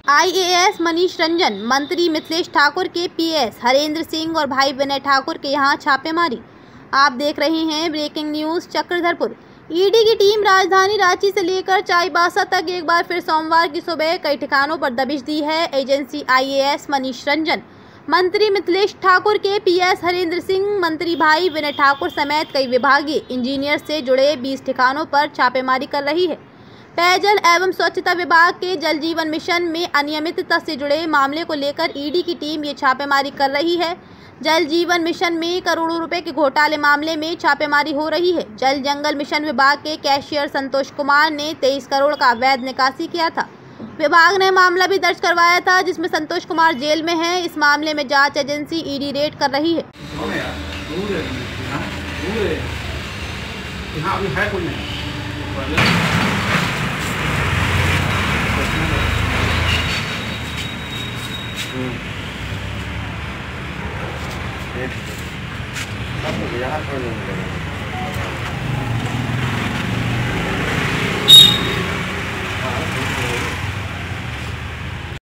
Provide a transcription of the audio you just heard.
IAS Manish Ranjan, मंत्री मिथिलेश ठाकुर के PS Harendra Singh और भाई विनय ठाकुर के यहां छापेमारी। आप देख रहे हैं ब्रेकिंग न्यूज चक्रधरपुर। ईडी की टीम राजधानी रांची से लेकर चाईबासा तक एक बार फिर सोमवार की सुबह कई ठिकानों पर दबिश दी है। एजेंसी आईएएस मनीष रंजन, मंत्री मिथिलेश ठाकुर के पीएस हरेंद्र सिंह, मंत्री भाई विनय ठाकुर समेत कई विभागीय इंजीनियर से जुड़े 20 ठिकानों पर छापेमारी कर रही है। पेयजल एवं स्वच्छता विभाग के जल जीवन मिशन में अनियमितता से जुड़े मामले को लेकर ईडी की टीम ये छापेमारी कर रही है। जल जीवन मिशन में करोड़ों रुपए के घोटाले मामले में छापेमारी हो रही है। जल जंगल मिशन विभाग के कैशियर संतोष कुमार ने 23 करोड़ का अवैध निकासी किया था। विभाग ने मामला भी दर्ज करवाया था, जिसमें संतोष कुमार जेल में है। इस मामले में जांच एजेंसी ईडी रेड कर रही है। यहाँ